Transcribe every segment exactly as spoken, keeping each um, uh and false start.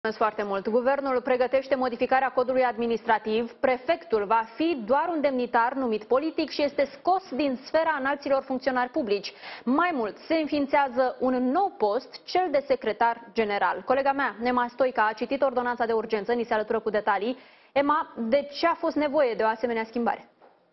Mulțumesc foarte mult. Guvernul pregătește modificarea codului administrativ. Prefectul va fi doar un demnitar numit politic și este scos din sfera înalților funcționari publici. Mai mult, se înființează un nou post, cel de secretar general. Colega mea, Ema Stoica, a citit ordonanța de urgență, ni se alătură cu detalii. Ema, de ce a fost nevoie de o asemenea schimbare?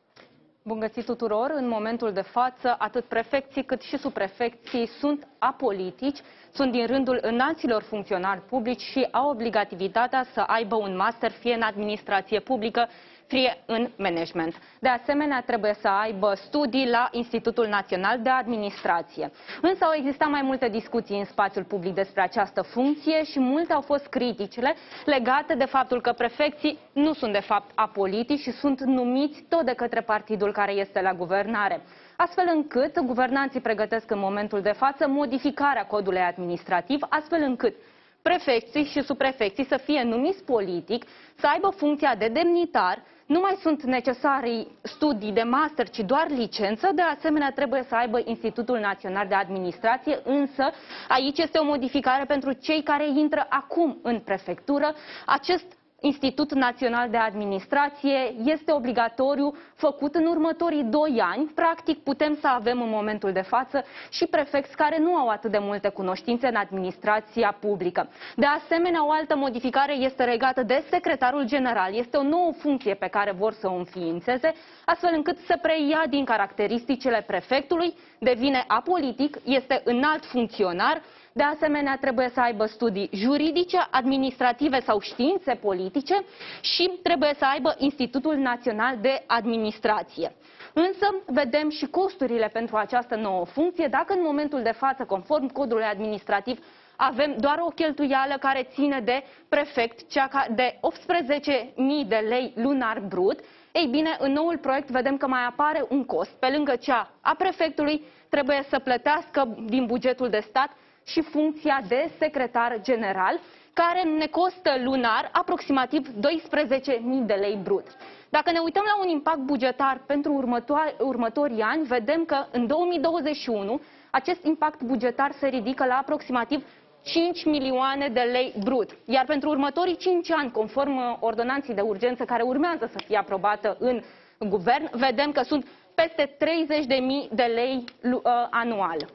Bun găsit tuturor! În momentul de față, atât prefecții cât și subprefecții sunt apolitici, sunt din rândul înalților funcționari publici și au obligativitatea să aibă un master fie în administrație publică, fie în management. De asemenea, trebuie să aibă studii la Institutul Național de Administrație. Însă au existat mai multe discuții în spațiul public despre această funcție și multe au fost criticile legate de faptul că prefecții nu sunt de fapt apolitici și sunt numiți tot de către partidul care este la guvernare. Astfel încât guvernanții pregătesc în momentul de față modificarea codului administrativ, astfel încât prefecții și subprefecții să fie numiți politic, să aibă funcția de demnitar, nu mai sunt necesare studii de master, ci doar licență. De asemenea, trebuie să aibă Institutul Național de Administrație, însă aici este o modificare pentru cei care intră acum în prefectură. Acest Institut Național de Administrație este obligatoriu, făcut în următorii doi ani. Practic putem să avem în momentul de față și prefecți care nu au atât de multe cunoștințe în administrația publică. De asemenea, o altă modificare este legată de secretarul general. Este o nouă funcție pe care vor să o înființeze, astfel încât să preia din caracteristicile prefectului, devine apolitic, este înalt funcționar. De asemenea, trebuie să aibă studii juridice, administrative sau științe politice și trebuie să aibă Institutul Național de Administrație. Însă, vedem și costurile pentru această nouă funcție. Dacă în momentul de față, conform codului administrativ, avem doar o cheltuială care ține de prefect, cea de optsprezece mii de lei lunar brut, ei bine, în noul proiect vedem că mai apare un cost. Pe lângă cea a prefectului, trebuie să plătească din bugetul de stat și funcția de secretar general, care ne costă lunar aproximativ doisprezece mii de lei brut. Dacă ne uităm la un impact bugetar pentru următorii ani, vedem că în două mii douăzeci și unu acest impact bugetar se ridică la aproximativ cinci milioane de lei brut. Iar pentru următorii cinci ani, conform ordonanței de urgență care urmează să fie aprobată în guvern, vedem că sunt peste treizeci de mii de lei uh, anual.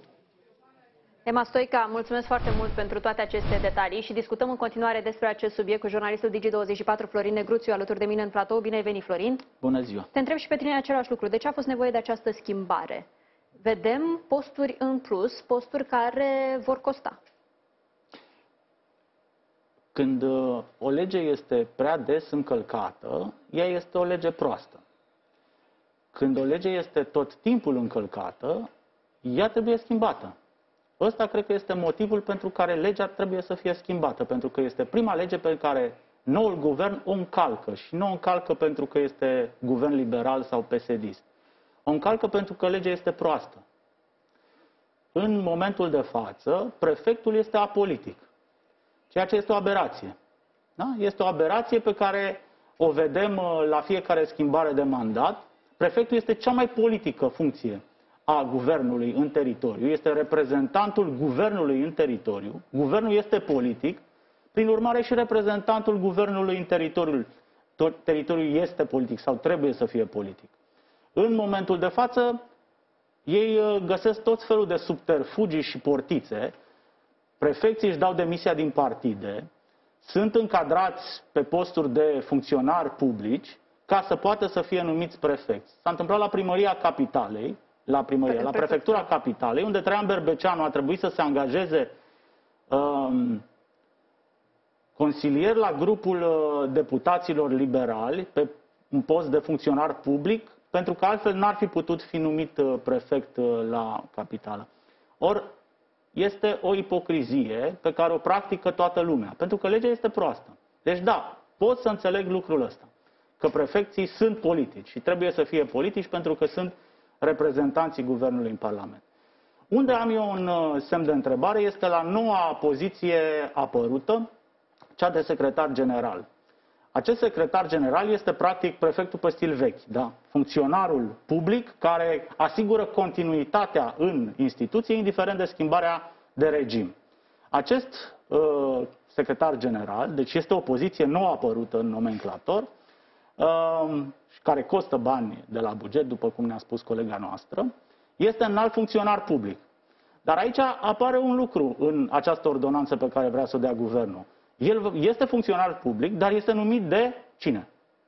Ema Stoica, mulțumesc foarte mult pentru toate aceste detalii și discutăm în continuare despre acest subiect cu jurnalistul Digi douăzeci și patru Florin Negruțiu alături de mine în platou. Bine ai venit, Florin! Bună ziua! Te întreb și pe tine același lucru. De ce a fost nevoie de această schimbare? Vedem posturi în plus, posturi care vor costa. Când o lege este prea des încălcată, ea este o lege proastă. Când o lege este tot timpul încălcată, ea trebuie schimbată. Ăsta cred că este motivul pentru care legea trebuie să fie schimbată, pentru că este prima lege pe care noul guvern o încalcă și nu o încalcă pentru că este guvern liberal sau P S D-ist. O încalcă pentru că legea este proastă. În momentul de față, prefectul este apolitic, ceea ce este o aberație. Da? Este o aberație pe care o vedem la fiecare schimbare de mandat. Prefectul este cea mai politică funcție a guvernului în teritoriu, este reprezentantul guvernului în teritoriu, guvernul este politic, prin urmare și reprezentantul guvernului în teritoriul, teritoriul este politic sau trebuie să fie politic. În momentul de față, ei găsesc tot felul de subterfugii și portițe, prefecții își dau demisia din partide, sunt încadrați pe posturi de funcționari publici ca să poată să fie numiți prefecți. S-a întâmplat la Primăria Capitalei, la primărie, la Prefectura Capitalei, unde Traian Berbeceanu a trebuit să se angajeze um, consilier la grupul uh, deputaților liberali pe un post de funcționar public, pentru că altfel n-ar fi putut fi numit uh, prefect uh, la Capitală. Or, este o ipocrizie pe care o practică toată lumea, pentru că legea este proastă. Deci da, pot să înțeleg lucrul ăsta, că prefecții sunt politici și trebuie să fie politici pentru că sunt reprezentanții guvernului în Parlament. Unde am eu un semn de întrebare este la noua poziție apărută, cea de secretar general. Acest secretar general este practic prefectul pe stil vechi, da? Funcționarul public care asigură continuitatea în instituție, indiferent de schimbarea de regim. Acest uh, secretar general, deci este o poziție nou apărută în nomenclator, care costă bani de la buget, după cum ne-a spus colega noastră, este înalt funcționar public. Dar aici apare un lucru în această ordonanță pe care vrea să o dea guvernul. El este funcționar public, dar este numit de cine?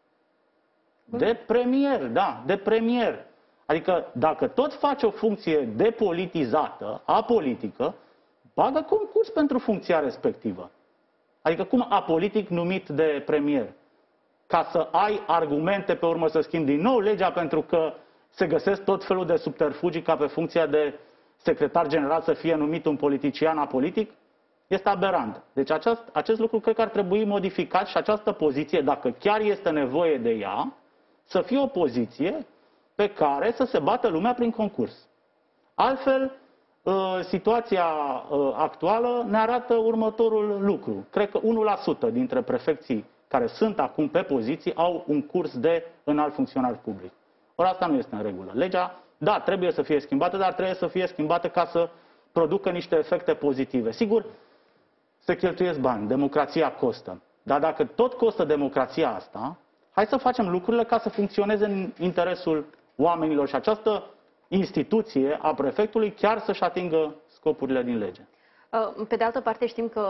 De premier, da, de premier. Adică dacă tot faci o funcție depolitizată, apolitică, bagă concurs pentru funcția respectivă. Adică cum apolitic numit de premier? Ca să ai argumente pe urmă să schimbi din nou legea pentru că se găsesc tot felul de subterfugii ca pe funcția de secretar general să fie numit un politician apolitic? Este aberant. Deci acest, acest lucru cred că ar trebui modificat și această poziție, dacă chiar este nevoie de ea, să fie o poziție pe care să se bată lumea prin concurs. Altfel, situația actuală ne arată următorul lucru. Cred că unu la sută dintre prefecții care sunt acum pe poziții au un curs de înalt funcționar public. Ori asta nu este în regulă. Legea, da, trebuie să fie schimbată, dar trebuie să fie schimbată ca să producă niște efecte pozitive. Sigur, se cheltuiesc bani, democrația costă. Dar dacă tot costă democrația asta, hai să facem lucrurile ca să funcționeze în interesul oamenilor și această instituție a prefectului chiar să-și atingă scopurile din lege. Pe de altă parte știm că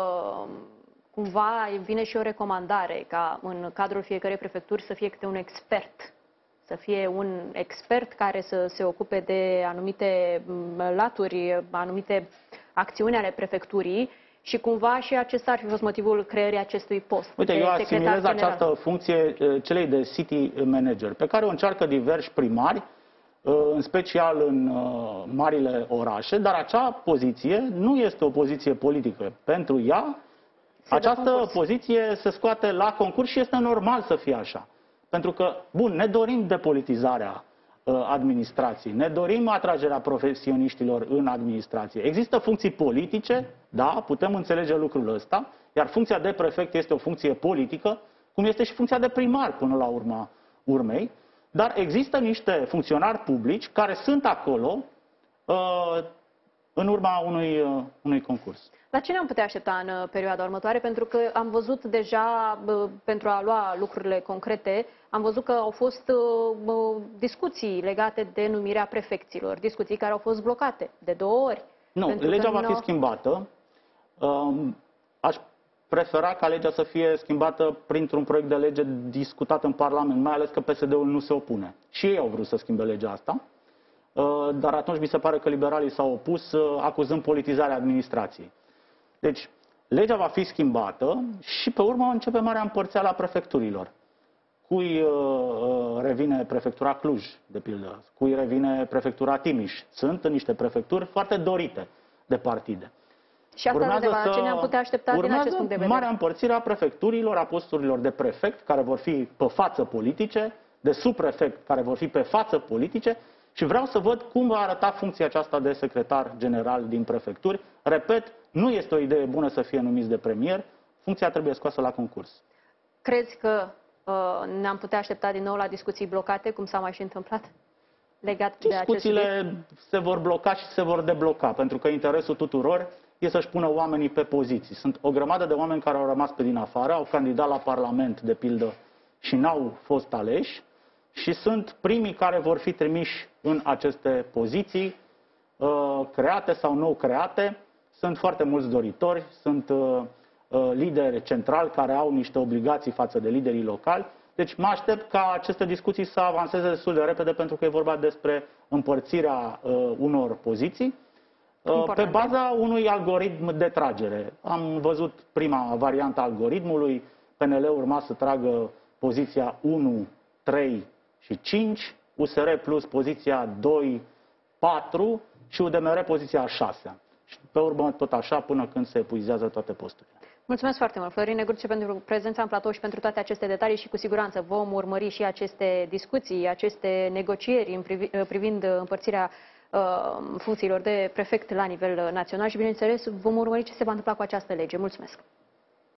cumva vine și o recomandare ca în cadrul fiecărei prefecturi să fie câte un expert. Să fie un expert care să se ocupe de anumite laturi, anumite acțiuni ale prefecturii și cumva și acesta ar fi fost motivul creării acestui post. Uite, eu asimilez această funcție celei de city manager, pe care o încearcă diversi primari, în special în marile orașe, dar acea poziție nu este o poziție politică. Pentru ea, se această poziție se scoate la concurs și este normal să fie așa. Pentru că, bun, ne dorim depolitizarea administrației, ne dorim atragerea profesioniștilor în administrație. Există funcții politice, da, putem înțelege lucrul ăsta, iar funcția de prefect este o funcție politică, cum este și funcția de primar până la urma urmei, dar există niște funcționari publici care sunt acolo uh, în urma unui, uh, unui concurs. La ce ne-am putea aștepta în perioada următoare? Pentru că am văzut deja, pentru a lua lucrurile concrete, am văzut că au fost discuții legate de numirea prefecților, discuții care au fost blocate de două ori. Nu, legea va fi schimbată. Aș prefera ca legea să fie schimbată printr-un proiect de lege discutat în Parlament, mai ales că P S D-ul nu se opune. Și ei au vrut să schimbe legea asta, dar atunci mi se pare că liberalii s-au opus, acuzând politizarea administrației. Deci, legea va fi schimbată și pe urmă începe marea împărțeală a prefecturilor. Cui uh, revine prefectura Cluj, de pildă, cui revine prefectura Timiș. Sunt niște prefecturi foarte dorite de partide. Și asta urmează de ce ne-am putea aștepta din acest punct de vedere? Marea împărțire a prefecturilor, a posturilor de prefect, care vor fi pe față politice, de subprefect, care vor fi pe față politice, și vreau să văd cum va arăta funcția aceasta de secretar general din prefecturi. Repet, nu este o idee bună să fie numiți de premier, funcția trebuie scoasă la concurs. Crezi că uh, ne-am putea aștepta din nou la discuții blocate, cum s-a mai și întâmplat? Legat de acest Discuțiile se vor bloca și se vor debloca, pentru că interesul tuturor e să-și pună oamenii pe poziții. Sunt o grămadă de oameni care au rămas pe din afară, au candidat la Parlament, de pildă, și n-au fost aleși, și sunt primii care vor fi trimiși în aceste poziții, uh, create sau nou create. Sunt foarte mulți doritori, sunt uh, uh, lideri centrali care au niște obligații față de liderii locali. Deci mă aștept ca aceste discuții să avanseze destul de repede, pentru că e vorba despre împărțirea uh, unor poziții uh, pe baza unui algoritm de tragere. Am văzut prima variantă a algoritmului, P N L urma să tragă poziția unu, trei și cinci, U S R Plus poziția doi, patru și U D M R poziția șase. Și pe urmă tot așa până când se epuizează toate posturile. Mulțumesc foarte mult, Florin Negruțiu, pentru prezența în platou și pentru toate aceste detalii și cu siguranță vom urmări și aceste discuții, aceste negocieri privind împărțirea uh, funcțiilor de prefect la nivel național și, bineînțeles, vom urmări ce se va întâmpla cu această lege. Mulțumesc!